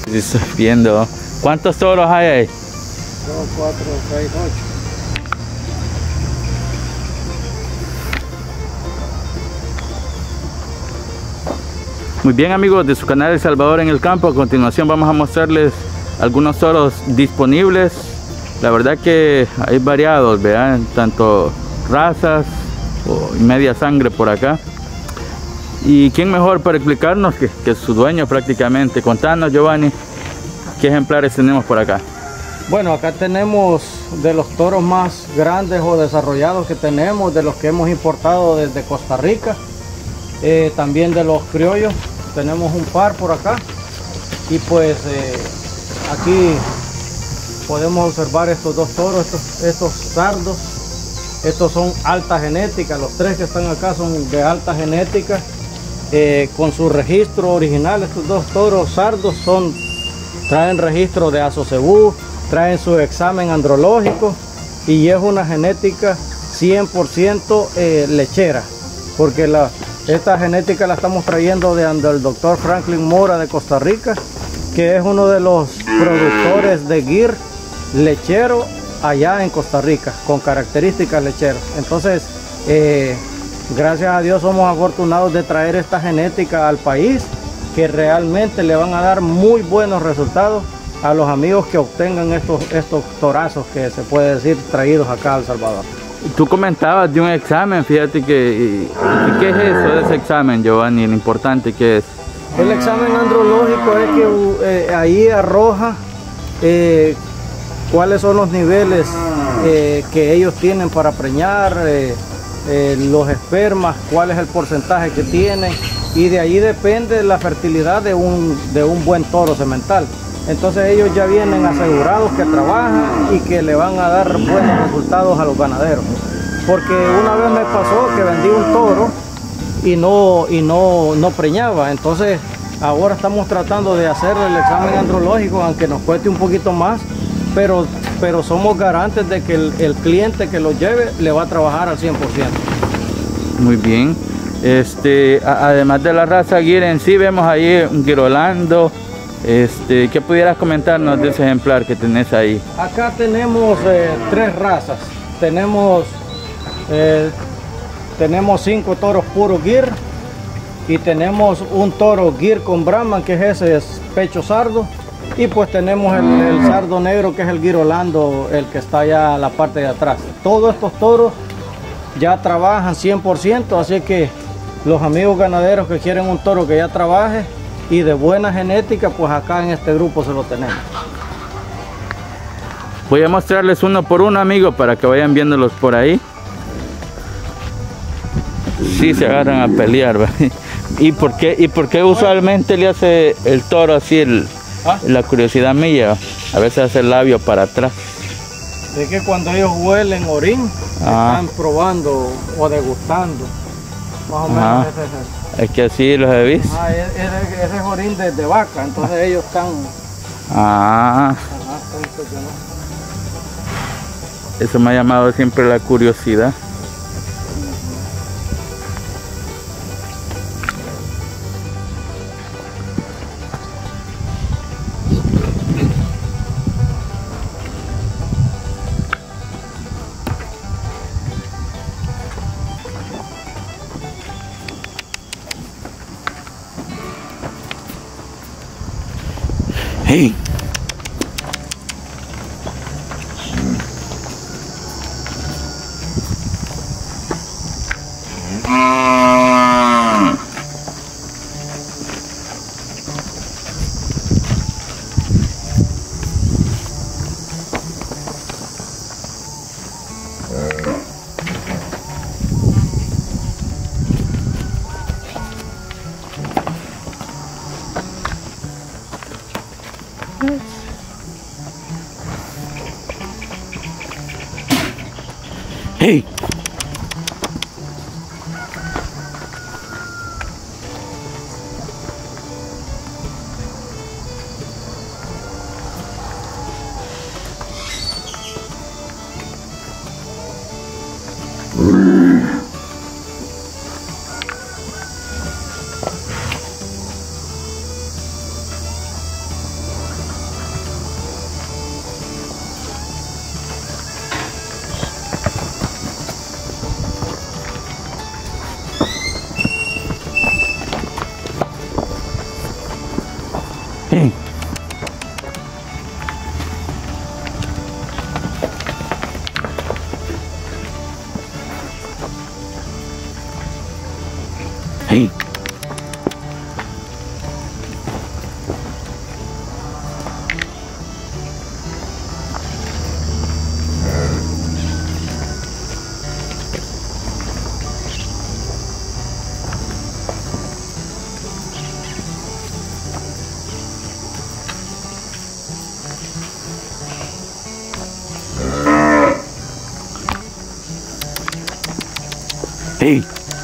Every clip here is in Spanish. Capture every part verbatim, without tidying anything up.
Estoy viendo. ¿Cuántos toros hay ahí? Dos, cuatro, seis, ocho. Muy bien, amigos de su canal El Salvador en el Campo. A continuación vamos a mostrarles algunos toros disponibles. La verdad que hay variados, vean, tanto razas o media sangre por acá. Y quién mejor para explicarnos que, que su dueño prácticamente. Contanos, Giovanni, qué ejemplares tenemos por acá. Bueno, acá tenemos de los toros más grandes o desarrollados que tenemos, de los que hemos importado desde Costa Rica, eh, también de los criollos. Tenemos un par por acá y pues eh, aquí podemos observar estos dos toros, estos, estos sardos. Estos son alta genética, los tres que están acá son de alta genética, eh, con su registro original. Estos dos toros sardos son, traen registro de Asocebú, traen su examen andrológico y es una genética cien por ciento eh, lechera, porque la Esta genética la estamos trayendo de el doctor Franklin Mora de Costa Rica, que es uno de los productores de Gyr lechero allá en Costa Rica, con características lecheras. Entonces, eh, gracias a Dios somos afortunados de traer esta genética al país, que realmente le van a dar muy buenos resultados a los amigos que obtengan estos, estos torazos que se puede decir traídos acá a El Salvador. Tú comentabas de un examen, fíjate que, y, y ¿qué es eso de ese examen, Giovanni? Lo importante que es. El examen andrológico es que eh, ahí arroja eh, cuáles son los niveles eh, que ellos tienen para preñar, eh, eh, los espermas, cuál es el porcentaje que tienen, y de ahí depende la fertilidad de un, de un buen toro semental. Entonces ellos ya vienen asegurados que trabajan y que le van a dar buenos resultados a los ganaderos. Porque una vez me pasó que vendí un toro y no, y no, no preñaba. Entonces ahora estamos tratando de hacer el examen andrológico, aunque nos cueste un poquito más, pero, pero somos garantes de que el, el cliente que lo lleve le va a trabajar al cien por ciento. Muy bien. Este, a, además de la raza Gyr en sí, vemos ahí un Girolando. Este, ¿qué pudieras comentarnos de ese ejemplar que tenés ahí? Acá tenemos eh, tres razas. Tenemos, eh, tenemos cinco toros puros Gyr y tenemos un toro Gyr con Brahman, que es ese es pecho sardo, y pues tenemos el, el sardo negro, que es el Girolando, el que está allá a la parte de atrás. Todos estos toros ya trabajan cien por ciento, así que los amigos ganaderos que quieren un toro que ya trabaje y de buena genética, pues acá en este grupo se lo tenemos. Voy a mostrarles uno por uno, amigos, para que vayan viéndolos por ahí. Sí se agarran a pelear, ¿verdad? ¿Y por qué, y por qué usualmente le hace el toro así? El, ¿Ah? La curiosidad mía, a veces hace el labio para atrás. Es que cuando ellos huelen orín, ah. están probando o degustando. Más o menos ese es el... Es que así los he visto. Ah, ese, ese es orín de, de vaca, entonces ellos están... Ah. Ajá, están... Eso me ha llamado siempre la curiosidad. Hey. Hey. Hey. Hey.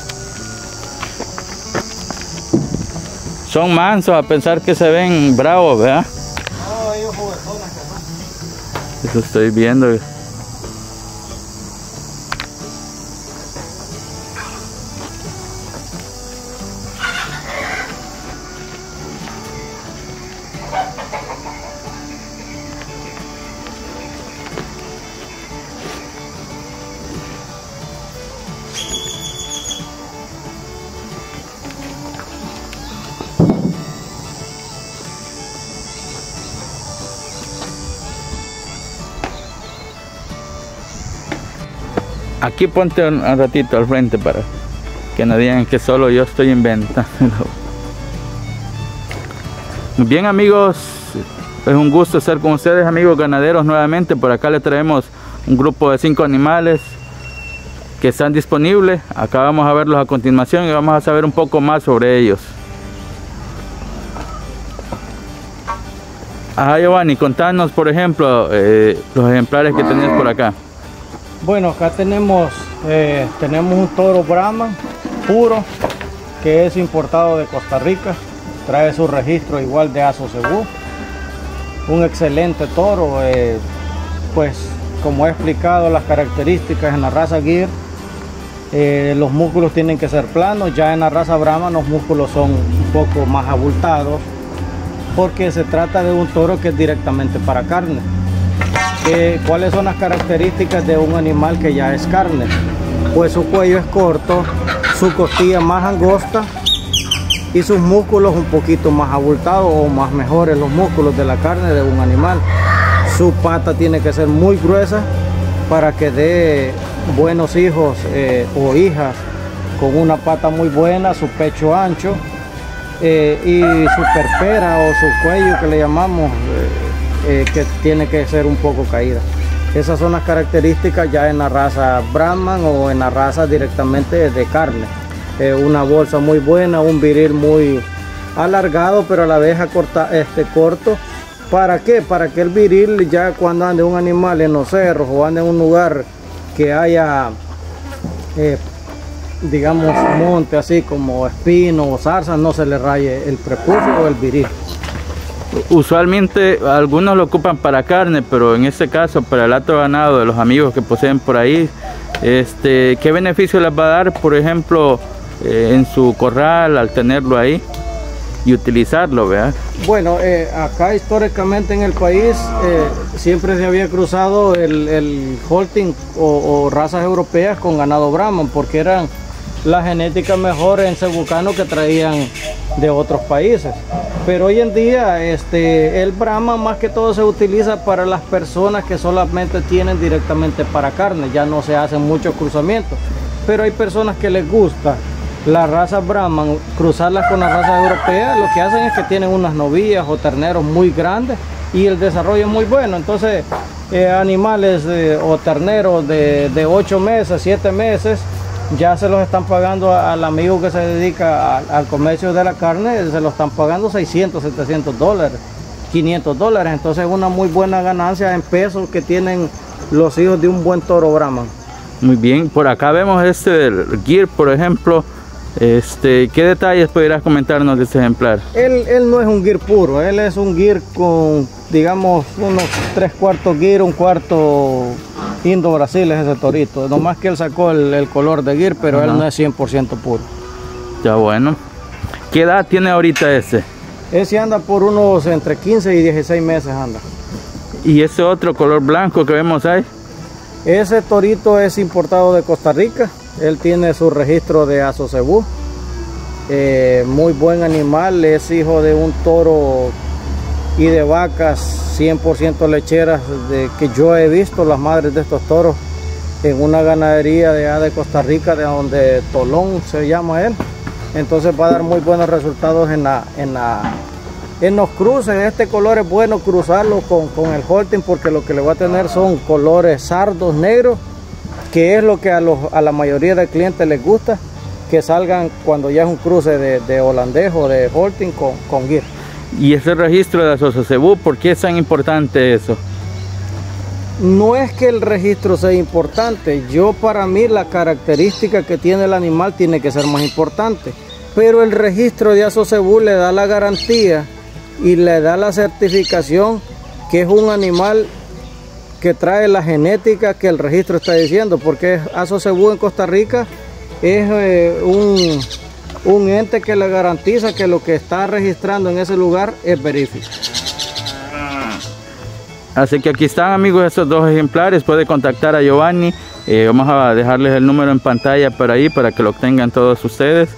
Son mansos a pensar que se ven bravos, ¿verdad? No, ellos juguetones que no. Eso estoy viendo. Aquí ponte un, un ratito al frente para que no digan que solo yo estoy inventando. Muy bien, amigos, es un gusto estar con ustedes, amigos ganaderos, nuevamente. Por acá les traemos un grupo de cinco animales que están disponibles. Acá vamos a verlos a continuación y vamos a saber un poco más sobre ellos. Ajá, Giovanni, contanos, por ejemplo, eh, los ejemplares que tenés por acá. Bueno, acá tenemos, eh, tenemos un toro Brahman puro que es importado de Costa Rica. Trae su registro igual de Asocebú. Un excelente toro, eh, pues como he explicado las características en la raza Gyr, eh, los músculos tienen que ser planos. Ya en la raza Brahman los músculos son un poco más abultados porque se trata de un toro que es directamente para carne. Eh, ¿Cuáles son las características de un animal que ya es carne? Pues su cuello es corto, su costilla más angosta y sus músculos un poquito más abultados o más mejores los músculos de la carne de un animal. Su pata tiene que ser muy gruesa para que dé buenos hijos eh, o hijas con una pata muy buena, su pecho ancho eh, y su perpera o su cuello que le llamamos eh, Eh, que tiene que ser un poco caída. Esas son las características ya en la raza Brahman o en la raza directamente de carne. Eh, una bolsa muy buena, un viril muy alargado pero a la vez acorta, este, corto. ¿Para qué? Para que el viril ya cuando ande un animal en los cerros o ande en un lugar que haya eh, digamos monte así como espino o zarza, no se le raye el prepucio o el viril. Usualmente algunos lo ocupan para carne, pero en este caso para el otro ganado de los amigos que poseen por ahí, este, ¿qué beneficio les va a dar, por ejemplo, eh, en su corral al tenerlo ahí y utilizarlo, ¿verdad? Bueno, eh, acá históricamente en el país eh, siempre se había cruzado el, el halting o, o razas europeas con ganado Brahman porque eran la genética mejor en cebucano que traían de otros países. Pero hoy en día este, el Brahman más que todo se utiliza para las personas que solamente tienen directamente para carne, ya no se hacen muchos cruzamientos. Pero hay personas que les gusta la raza Brahman, cruzarlas con la raza europea, lo que hacen es que tienen unas novillas o terneros muy grandes y el desarrollo es muy bueno. Entonces eh, animales eh, o terneros de, de ocho meses, siete meses, ya se los están pagando al amigo que se dedica al, al comercio de la carne, se los están pagando seiscientos, setecientos dólares, quinientos dólares. Entonces es una muy buena ganancia en pesos que tienen los hijos de un buen toro Brahman. Muy bien, por acá vemos este del Gyr, por ejemplo. Este, ¿qué detalles podrías comentarnos de este ejemplar? Él, él no es un Gyr puro, él es un Gyr con, digamos, unos tres cuartos Gyr, un cuarto Indo Brasil es ese torito. Nomás que él sacó el, el color de Gyr, pero Ajá. él no es cien por ciento puro. Ya bueno. ¿Qué edad tiene ahorita ese? Ese anda por unos entre quince y dieciséis meses anda. ¿Y ese otro color blanco que vemos ahí? Ese torito es importado de Costa Rica. Él tiene su registro de Asocebú. Eh, muy buen animal, es hijo de un toro y de vacas cien por ciento lecheras de que yo he visto las madres de estos toros en una ganadería de, de Costa Rica, de donde Tolón se llama él. entonces va a dar muy buenos resultados en, la, en, la, en los cruces. Este color es bueno cruzarlo con, con el Holstein, porque lo que le va a tener son colores sardos negros, que es lo que a, los, a la mayoría de clientes les gusta, que salgan cuando ya es un cruce de, de holandés o de Holstein con, con Gyr. Y ese registro de Asocesebú, ¿por qué es tan importante eso? No es que el registro sea importante, yo para mí la característica que tiene el animal tiene que ser más importante, pero el registro de Asocesebú le da la garantía y le da la certificación que es un animal que trae la genética que el registro está diciendo, porque Asocesebú en Costa Rica es eh, un, un ente que le garantiza que lo que está registrando en ese lugar es verífico. Así que aquí están, amigos, estos dos ejemplares. Puede contactar a Giovanni. Eh, vamos a dejarles el número en pantalla por ahí para que lo tengan todos ustedes.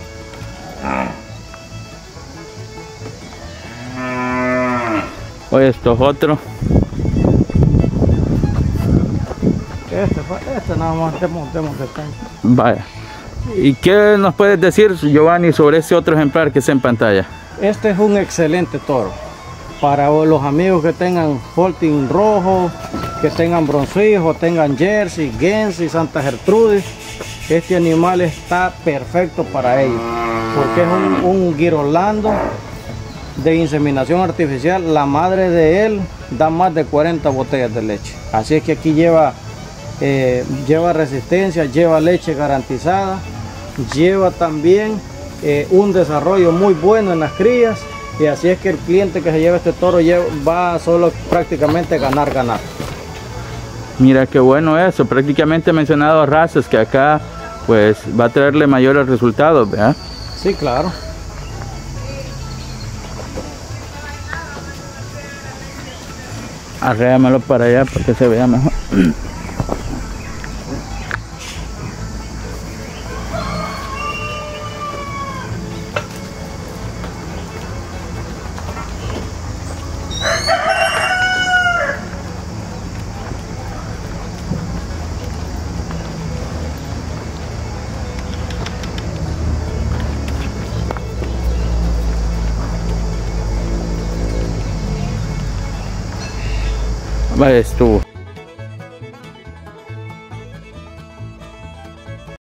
Oye, esto es otro. Este, este nada más, demos, demos detalle. Vaya. ¿Y qué nos puedes decir, Giovanni, sobre este otro ejemplar que está en pantalla? Este es un excelente toro. Para los amigos que tengan Holstein rojo, que tengan bronzuijo, tengan Jersey, Guernsey, Santa Gertrudis, este animal está perfecto para ellos, porque es un, un Gyr Orlando de inseminación artificial. La madre de él da más de cuarenta botellas de leche, así es que aquí lleva, eh, lleva resistencia, lleva leche garantizada, lleva también eh, un desarrollo muy bueno en las crías. Y así es que el cliente que se lleva este toro lleva, va solo prácticamente ganar, ganar. Mira qué bueno eso. Prácticamente he mencionado razas que acá pues va a traerle mayores resultados, ¿verdad? Sí, claro. Arréamelo para allá para que se vea mejor. Vaya, estuvo.